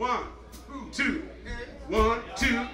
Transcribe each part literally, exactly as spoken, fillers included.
One, two, one, two.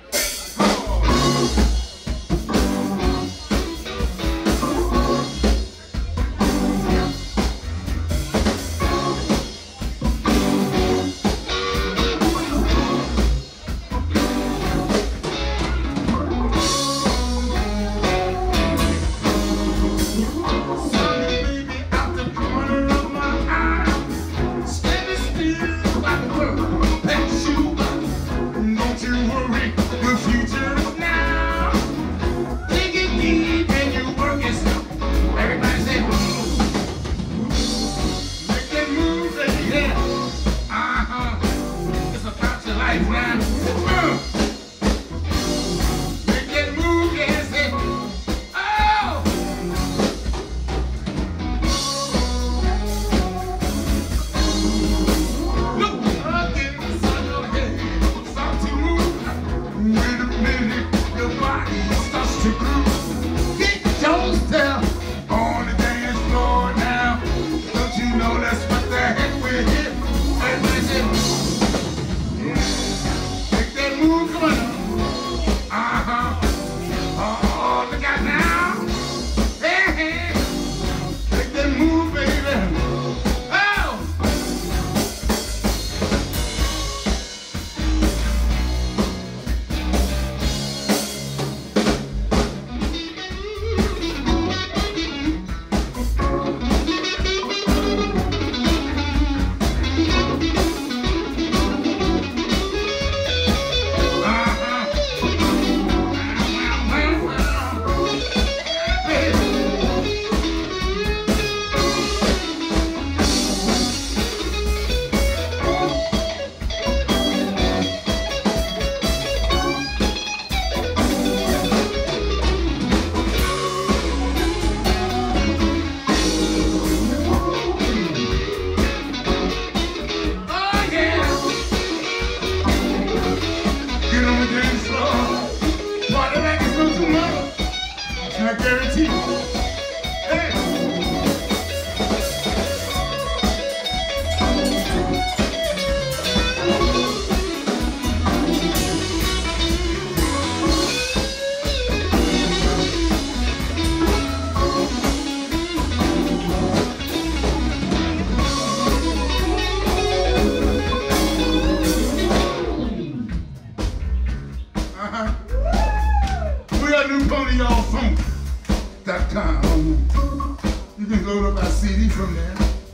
You can load up our C D from there.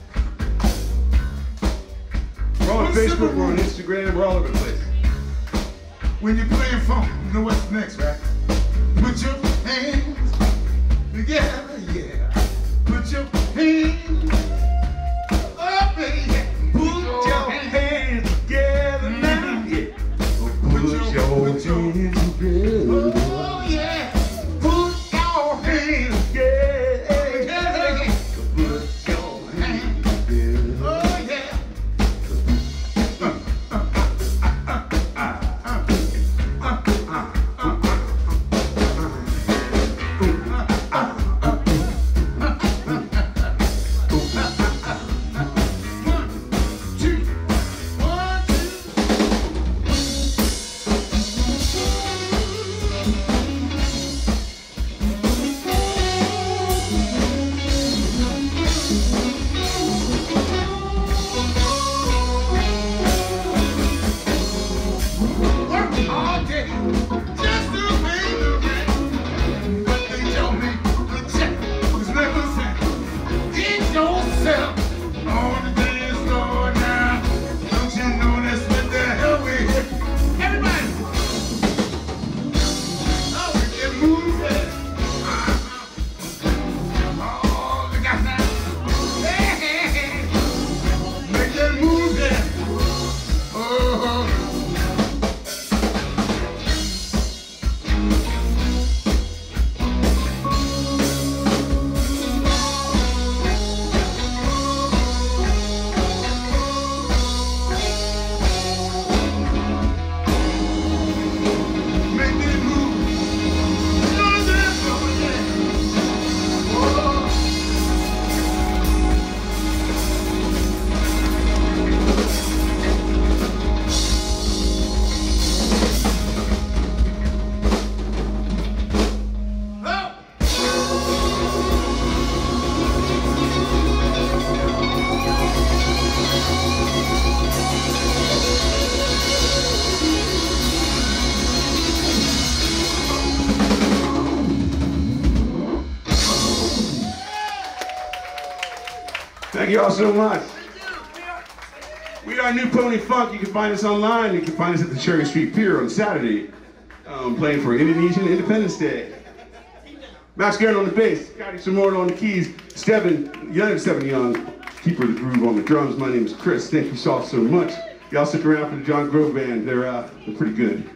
We're on Facebook, we're on Instagram, we're all over the place. When you're playing funk, you know what's next, right? Put your hands together, yeah. Put your hands up, yeah. Put your hands together now, yeah. Put your hands together. Oh, yeah. Put your hands together. Thank you all so much. We are New Pony Funk. You can find us online. You can find us at the Cherry Street Pier on Saturday, um, playing for Indonesian Independence Day. Max Garrett on the bass, Scotty Simorno on the keys, Steven, young Steven Young, keeper of the groove on the drums. My name is Chris. Thank you all so much. Y'all stick around for the John Grove Band. They're, uh, they're pretty good.